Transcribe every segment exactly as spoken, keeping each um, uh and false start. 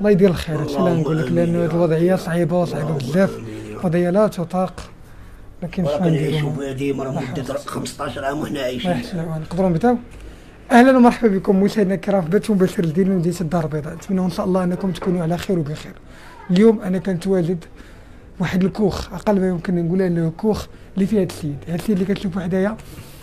الله يدير الخير. هادشي اللي نقول لك، لان هذه الوضعيه صعيبه وصعيبه بزاف، وضعيه لا تطاق. لكن شنو نديرو؟ كنعيشوا في هذه مرة مدة خمسطاش عام وحنا عايشين. الله يحسن العون. نقدروا نبداو. اهلا ومرحبا بكم مشاهدينا الكرام في بث مباشر ديال مدينه الدار البيضاء. نتمنى ان شاء الله انكم تكونوا على خير وبخير. اليوم انا كنتواجد واحد الكوخ، اقل ما يمكن نقول انه كوخ اللي فيه هذا السيد. هذا السيد اللي كتشوفوا حدايا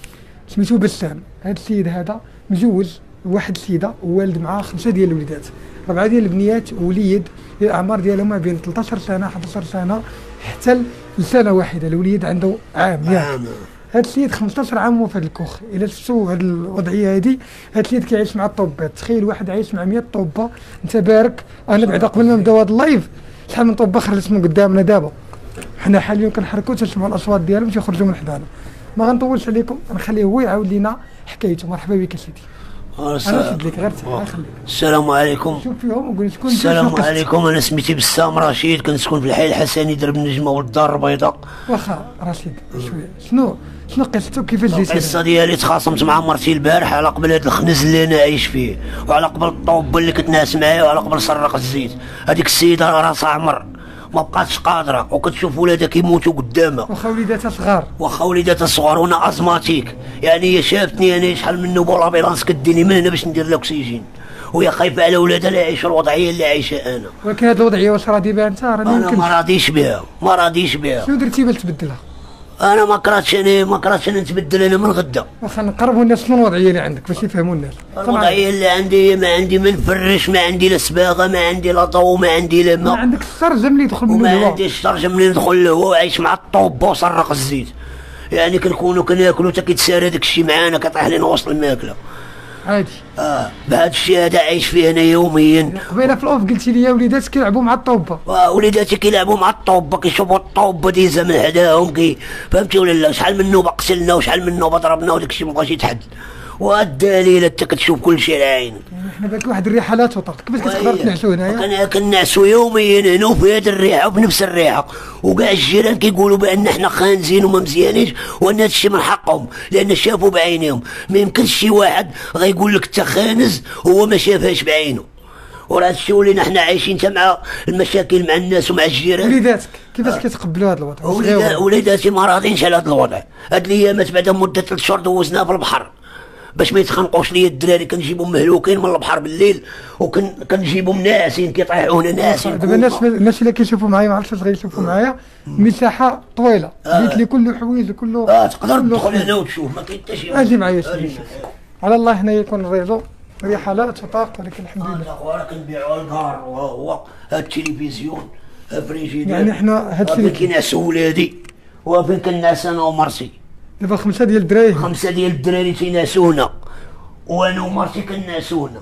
سميتو بسام. هذا السيد هذا مزوج واحد السيده ووالد معاه خمسه ديال الوليدات، ربعه ديال البنيات، ووليد الاعمار ديالهم ما بين ثلاثة عشر سنه أحد عشر سنه حتى لسنه واحده. الوليد عنده عام ياك. هذا السيد خمسطاش عام وفي هذا الكوخ. الا شفتوا هذه الوضعيه هذه، هذا السيد كيعيش مع الطوبات. تخيل واحد عايش مع مية طوبه. انت بارك. انا بعدا قبل ما نبداو هذا اللايف شحال من طوبه خرجت من قدامنا. دابا حنا حاليا كنحركوا تسمعوا الاصوات ديالهم تيخرجوا من حدانا. ما غنطولش عليكم، غنخليه هو يعاود لنا حكايته. مرحبا بك سيدي. انا سد لك غير تعال خليك. السلام عليكم. شوف فيهم وقول شكون. السلام عليكم. انا سميتي بسام رشيد، كنسكن في الحي الحسني درب النجمه والدار البيضاء. واخا رشيد شويه، شنو شنو قصتك كيفاش جيتي؟ القصه ديالي تخاصمت مع مرتي البارح على قبل هذا الخنز اللي انا عايش فيه، وعلى قبل الطوبه اللي كتناس معايا، وعلى قبل سرق الزيت. هذيك السيده راسها عمر ما بقاتش قادره، وكتشوف ولادها كيموتوا قدامها. واخا وليداتها صغار. واخا وليداتها صغار وانا ازماتيك. يعني هي شافتني انا شحال من نوبه لابيلانس كديني من هنا باش ندير الاكسجين، وهي خايفه على ولادها اللي يعيشوا الوضعيه اللي عايشها انا. ولكن هذه الوضعيه واش راضي بها انت؟ راني انا ما راضيش بها، ما راضيش بها. شنو درتي باش تبدلها؟ انا ما كرهتش انا ما كرهتش انا نتبدل انا من غدا. واخا نقربوا الناس شنو الوضعيه اللي عندك باش يفهموا الناس. الوضعيه اللي عندي ما عندي ما نفرش، ما عندي لا صباغه، ما عندي لا ضوء، ما عندي لا ماء. ما عندك السرجم اللي يدخل منه الهواء. الهواء. ما عنديش السرجم اللي يدخل الهواء، عايش مع الطوبه وسرق الزيت. يعني كنكونوا كناكلوا حتى كيتسارى داك الشيء معانا، كطيح لنا وسط الماكله. عادي. اه بهذا الشيء هذا عايش فيه انا يوميا. قبيله في الاوف قلتي لي وليداتك كيلعبوا مع الطوبه. اه وليداتي كيلعبوا مع الطوبه، كيشوفوا الطوبه ديزا من حداهم كي فهمتي ولا لا؟ شحال من نوبه قتلنا وشحال من نوبه ضربنا وداك الشيء مابغاش يتحد. والدليل انت كتشوف كل شيء على عينك. يعني حنا بالك واحد الريحه لا تطاق، كيفاش كتقدر تنعسوا هنايا؟ كنا كنعسوا يوميا هنا وفي هذه الريحه وبنفس الريحه، وكاع الجيران كيقولوا بان حنا خانزين وما مزيانينش، وان هذا الشيء من حقهم لان شافوا بعينيهم. ما يمكنش شي واحد غيقول لك انت خانز هو ما شافهاش بعينه. وراه الشيء ولينا حنا عايشين حتى مع المشاكل مع الناس ومع الجيران. وليداتك كيفاش آه. كيتقبلوا هذا الوضع؟ وليدا وليداتي ما راضينش على هذا الوضع. هاد الايامات بعد مده ثلاث شهور دوزناها في البحر باش ما يتخنقوش ليا الدراري. كنجيبهم مهلوكين من البحر بالليل، وكنجيبهم ناعسين كيطيحونا ناعسين. دابا الناس الناس اللي كيشوفوا معايا ما عرفتش واش غيشوفوا معايا، مساحه طويله قلت لي كله حوايج كله. اه تقدر تدخل هنا وتشوف ما كاين حتى شي. اجي معايا شويه على الله. هنا يكون الريزو ريحه لا تطاق، ولكن الحمد لله. اخويا كنبيعوا الدار وهو هاد التلفزيون فريجيدير. يعني حنا هاد الشيء كينعس ولادي وفين كنعس انا ومرتي. دابا خمسه ديال الدراري خمسه ديال الدراري تينعسونا، وانا ومرتي كنعسونا.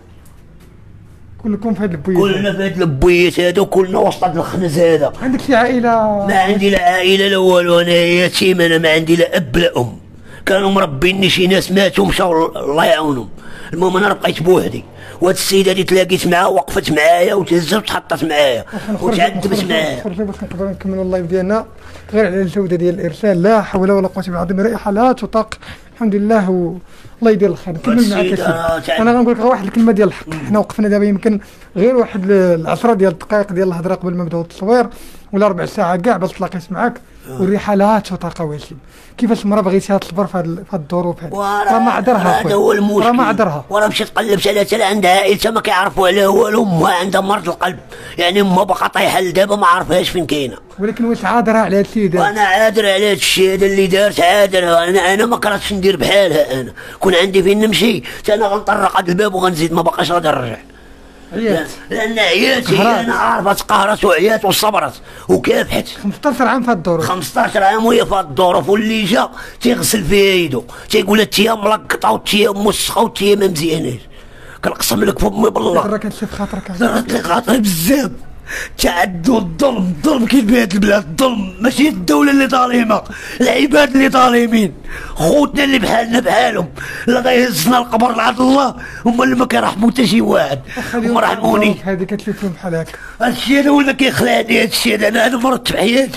كلكم في هاد البويات؟ كلنا في هاد البويات هادو، كلنا وسط هاد الخنز هذا. عندك شي عائله؟ ما عندي لا عائله لا والو، انا يتيم، انا ما عندي لا اب لا ام. كانوا مربيني شي ناس ماتوا مشاو الله يعاونهم. المهم انا بقيت بوحدي، وهاد السيده اللي تلاقيت معاها وقفت معايا وتهزت وتحطت معايا وتعذبت معايا. خرجوا باش نقدروا نكملوا اللايف ديالنا غير على الجوده ديال الارسال. لا حول ولا قوه الا بالله، رائحه لا تطاق. الحمد لله والله يدير الخير. نكمل معاك السيد. انا غنقول لك واحد الكلمه ديال الحق. حنا وقفنا دابا يمكن غير واحد العشرة ديال الدقائق ديال الهضره قبل ما نبداو التصوير، ولا ربع ساعه كاع باش تلاقيت معاك، والريحه لا تطاق واسيم. كيفاش المراه بغيتيها تصبر في هاد الظروف هادي؟ راه ما عذرها. هذا هو المشكل. راه ما عذرها. وراه مشات قلبت على حتى عندها عائلتها ما كيعرفوا عليها والو. امها عندها مرض القلب، يعني امها باقا طايحه لدابا ما عرفهاش فين كاينه. ولكن واش عاذرها على هاد الشيء؟ وانا عاذر على هاد الشيء هذا اللي دارت، عاذرها. انا انا ما كرهتش ندير بحالها. انا كون عندي فين نمشي حتى انا غنطرق هاد الباب وغنزيد، ما باقاش غادي نرجع. عيات لان عياتي انا عارفه تقهرت وعيات وصبرت وكافحت. خمسطاش عام في هاد الظروف. خمسطاش عام وهي في هاد الظروف، واللي جا تيغسل فيها يدو تيقول التيا ملقطه والتيا موسخه والتيا ما مزياناش. كنقسم لك فمي بالله راه كتشوف خاطرك. درت لي خاطري بزاف. تعدوا الظلم، الظلم كاين في هاد البلاد. الظلم ماشي الدوله اللي ظالمه، العباد اللي ظالمين. خوتنا اللي بحالنا بحالهم، اللي غيهزنا القبر لعند الله هما اللي ما كيرحموا حتى شي واحد. هما رحموني. هادي كتشوف فيهم بحال هكا. هادشي هذا هو اللي كيخلعني. هادشي هذا انا انا مرضت في حياتي.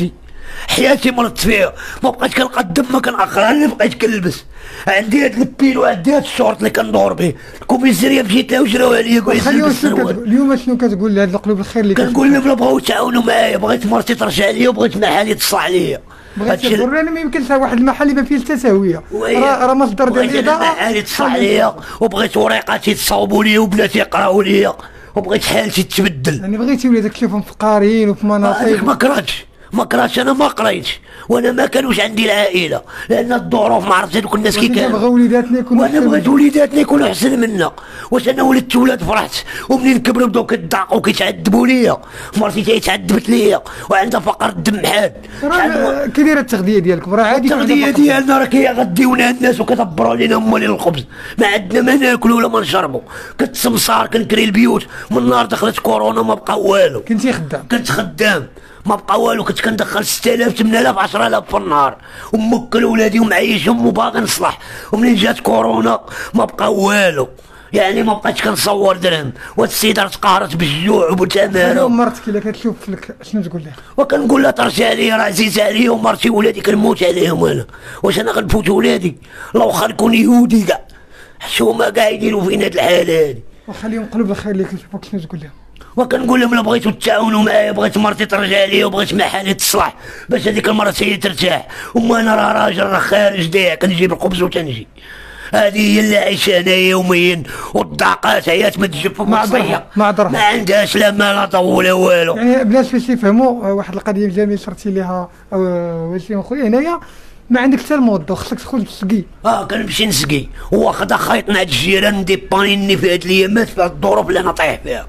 حياتي مرضت فيها، ما بقيت كنلقى الدم ما كنأخر، انا بقيت كنلبس. عندي هاد البيل وعندي هاد الشورت اللي كندور به، الكوميساريه مشيت لها وجراو عليا كاع اليوم شنو كتقول اليوم شنو كتقول لهاد القلوب الخير اللي كنقول لهم بغاو يتعاونوا معايا، بغيت مرتي ترجع ليا وبغيت محالي تصلح ليا. بغيت تقول لنا ما يمكنش واحد المحل يبان فيه التساويه، راه راه مصدر ديال الاضاءه. بغيت محالي تصلح ليا وبغيت وريقاتي تصاوبوا ليا وبلاتي يقراو ليا وبغيت حالتي تبدل. يعني بغيتي ولادك تشوفهم فقارين وفي مناصب. ما كرهتش ما كرهتش انا ما قريتش، وانا ما كانوش عندي العائله لان الظروف ما عرفتش دوك الناس كي كانوا. بغاو وليداتنا يكونوا وانا بغيت وليداتنا يكونوا احسن منا. واش انا ولدت ولاد فرحت، ومنين كبروا بداو كيضاقوا وكيتعذبوا ليا، مرتي تاهي تعذبت ليا وعندها فقر الدم حاد. راه كي دايره التغذيه ديالكم؟ راه عادي التغذيه ديالنا راه كيغديونا الناس وكيدبروا علينا مالين الخبز، ما عندنا ما ناكلوا ولا ما نشربوا، كنت سمسار كنكري البيوت. من نهار دخلت كورونا ما بقى والو. كنتي خدام؟ كنت خدام ما بقى والو، كنت كندخل ستة آلاف ثمانية آلاف عشرة آلاف في النهار وموكل ولادي ومعيشهم وباغي نصلح. ومنين جات كورونا ما بقى والو، يعني ما بقيتش كنصور درهم، وهاد السيده تقهرت بالجوع وبالتماره. مرتك الا كتشوف لك شنو تقول لها؟ وكنقول لها ترجع لي، راه عزيزه عليا ومرتي وولادي كنموت عليهم انا، واش انا غنفوت ولادي؟ لو واخا نكون يهودي كاع حشومه كاع يديروا فينا هاد الحاله هادي. واخا اليوم قلوب الخير اللي كيشوفوك شنو تقول لهم؟ وكنقول لهم لا بغيتو تتعاونوا معايا، بغيت مرتي ترجع لي وبغيت محالي تصلح باش هذيك المره هي ترتاح، وما انا راه راجل راه خارج دايع كنجيب الخبز وتنجي. هذه هي اللي عايشه انا يوميا، والضاقات عيات ما تجف ما ما ما عندهاش لا ما لا ضو ولا والو. يعني الناس باش يفهموا واحد القضيه جميله شرتي ليها وسيم خويا هنايا، ما عندك حتى الموظف خصك تدخل تسقي. اه كنمشي نسقي، واخد خيط مع الجيران ديبانيني في هاد الايامات في هاد الظروف اللي انا طايح فيها.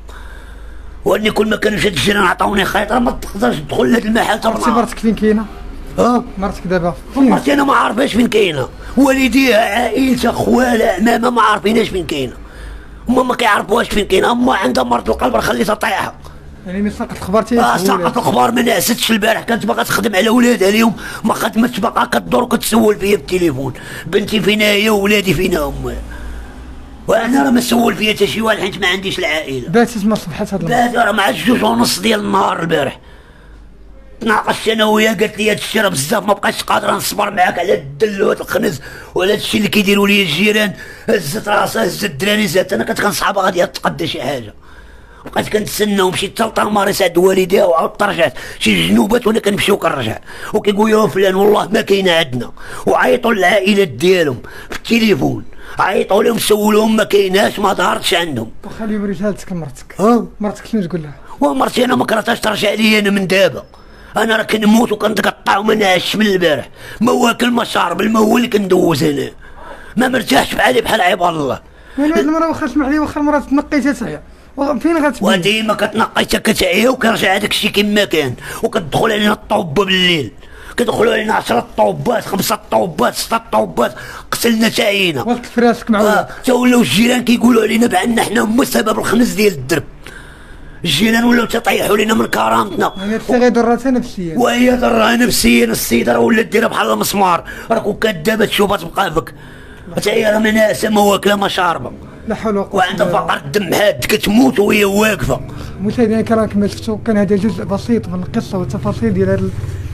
واني كل ما كانوا هاد الجيران عطاوني خيط راه ما تقدرش تدخل لهاد المحل. عرفتي مرتك فين كاينه؟ اه مرتك دابا مرتي انا ما عارفاش فين كاينه، والديها عائلتها خوالها عمامها ما عارفيناش فين كاينه، هما ما كيعرفوهاش فين كاينه. اما عندها مرض القلب راه خليتها طايحه. يعني من ساقط الاخبار تي اه ساقط الاخبار ما نعستش البارح، كانت باغا تخدم على ولادها اليوم ما خدمتش، باقا كدور وكتسول فيا بالتليفون، بنتي فينا هي وولادي فينا هما، وانا راه ما سول فيا حتى شي واحد حيت ما عنديش العائله. باتت ما صبحت هاد بات راه مع الجوج ونص ديال النهار البارح تناقشت انا وياها، قالت لي هاد الشيء راه بزاف ما بقاش قادره نصبر معاك على الدل وهاد الخنز وعلى هاد الشيء اللي كيديروا لي الجيران. هزت راسها هزت الدراري زادت، انا كنت كنصحى غادي تقدى شي حاجه، بقيت كنتسنى ومشيت حتى لطالماريس عند والديها وعاودت رجعت شي جنوبات وانا كنمشي وكنرجع، وكيقول يا فلان والله ما كاينه عندنا، وعيطوا للعائلات ديالهم في التليفون، عيطوا لهم سولوهم ما كايناش ما ظهرتش عندهم. واخا اليوم رسالتك لمرتك، اه مرتك شنو تقول لها؟ ومرتي انا ما كرهتهاش ترجع لي انا من دابا، انا راه كنموت وكنتقطع وما نعش من البارح، ما واكل ما شارب، الماء هو اللي كندوز انا، ما مرتاحش بحالي بحال عباد الله. يعني هاد المرة واخا اسمح لي واخا المرة تنقيتها تعيا فين غتبين؟ وديما كتنقي حتى كتعيا وكيرجع هذاك الشيء كما كان، وكتدخل علينا الطوبه بالليل، كيدخلوا علينا عشرة طوبات خمسة طوبات ستة طوبات، قتلنا تعينا. وقت فراسك مع اه تا ولاو الجيران كيقولوا علينا بان حنا هما سبب الخنز ديال الدرب، الجيران ولاو تطيحوا لينا من كرامتنا. يعني هادشي غيضرها نفسيا، وهي ضرها نفسيا. السيده راه ولات ديرها بحال المسمار، راك كدابه تشوفها تبقى فيك، حتى هي راه ما ناعسه ما واكله ما شاربه، لا حول ولا قوه، وعندها فقر الدم حاد كتموت وهي واقفه. مشاهدينا الكرام كما شفتوا كان هذا جزء بسيط من القصه والتفاصيل ديال هذا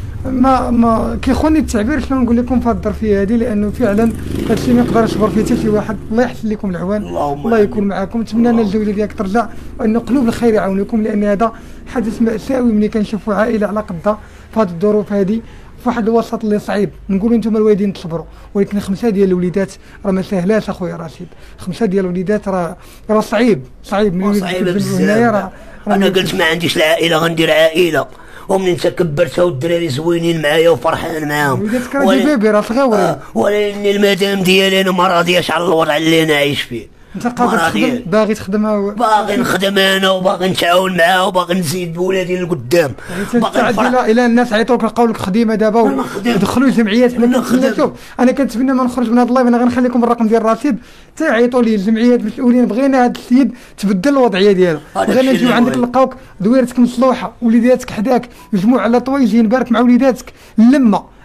ما ما كيخوني التعبير شنو نقول لكم في هذه الظرفيه هذه، لانه فعلا هذا الشيء ما يقدرش يصبر فيه حتى شي واحد. الله يحسن لكم العوان، الله يكون معكم، نتمنى ان الجوله ديالك ترجع وان قلوب الخير يعاونكم، لان هذا حدث مأساوي ملي كنشوفوا عائله على قدها في هذه الظروف هذه في واحد الوسط اللي صعيب. نقولوا انتم الوالدين تصبروا، ولكن خمسه ديال الوليدات راه ما سهلاش اخويا رشيد، خمسه ديال الوليدات راه راه صعيب صعيب من صعيب بزاف. انا قلت ما عنديش العائله غندير عائله، ومنين تكبرت والدراري زوينين معايا وفرحان معاهم، وليداتك راه بيبي راه صغيورين. آه ولكن المدام ديالي انا ما راضياش على الوضع اللي انا عايش فيه. انت قادر تخدم باغي تخدمها و... باغي نخدم انا وباغي نتعاون معاها وباغي نزيد بولادي للقدام، باغي نفرح الى الناس عيطوك لقاو لك خديمه دابا ودخلوا جمعيات. حنا شوف انا كنتمنى ما نخرج من هذا اللايف، انا غنخلي لكم الرقم ديال رشيد حتى يعيطوا لي الجمعيات مسؤولين، بغينا هذا السيد تبدل الوضعيه ديالو، بغينا نجيو عندك نلقاوك دويرتك مصلوحه وليداتك حداك، مجموع على طويجين بارك مع وليداتك اللمه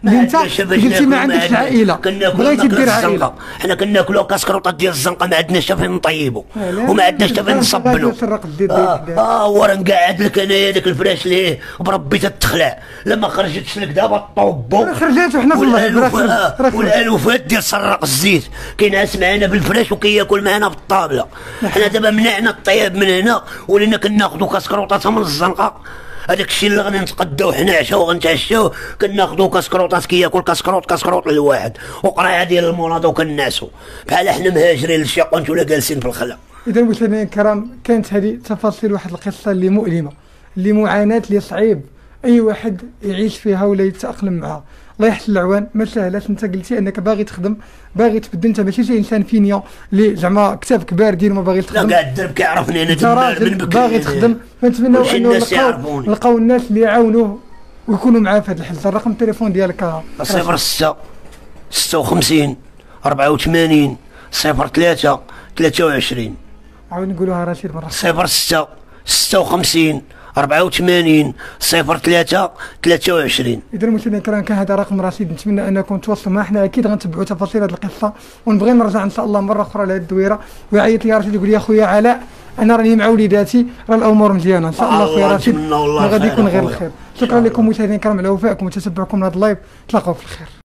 اللي انت قلتي ما عندكش العائله بغيتي دير عائله. حنا كناكلوا كاسكروطات ديال الزنقه ما عندناش حتى فين نطيبوا وما عندناش حتى فين نصبنوا. اه, آه ورا نقعد لك انايا داك الفراش ليه بربي تتخلع لما خرجتش لك دابا طوبو خرجات وحنا في الله. والالوفات ديال سراق الزيت كينعس معنا بالفراش وكياكل معنا بالطابله. حنا دابا منعنا الطياب من هنا ولينا كناخذوا كاسكروطات من الزنقه. هذاك الشيء اللي غادي نتقداو حنا عشاو غنتعشاو كناخذوا كاسكروطات كياكل كاسكروط كاسكروط للواحد وقرايه ديال المولاد وكنعسوا بحال حنا مهاجرين للشيق ولا جالسين في الخلا. اذا مشاهدينا الكرام كانت هذه تفاصيل واحد القصه اللي مؤلمه اللي معاناه اللي صعيب اي واحد يعيش فيها ولا يتاقلم معها. الله يحسن العوان ما سهلاش. انت قلتي انك باغي تخدم باغي تبدل انت ماشي شي انسان فينيا اللي زعما كتاب كبار ديال ما باغي تخدم. لا كاع الدرب كيعرفني انا دمار من بكري باغي تخدم. فنتمناو انه نلقاو نلقاو الناس اللي يعاونوه ويكونوا معاه في هذا الحل. الرقم التليفون ديالك صفر ستة ستة وخمسين أربعة وثمانين صفر ثلاثة ثلاثة وعشرين. عاود نقولوها رشيد مرة. صفر ستة ستة وخمسين أربعة وثمانين صفر ثلاثة ثلاثة وعشرين. اذا المشاهدين الكرام كان هذا رقم رشيد. نتمنى انكم تواصلوا معنا. حنا اكيد غنتبعوا تفاصيل هذه القصه ونبغي نرجع ان شاء الله مره اخرى لهذه الدويره. ويعيط لي رشيد يقول لي اخويا علاء انا راني مع وليداتي راه الامور مزيانه ان شاء الله اخويا رشيد غادي يكون غير الخير. شكرا لكم مشاهدينا الكرام على وفائكم وتتبعكم لهذا اللايف. تلاقاو في الخير.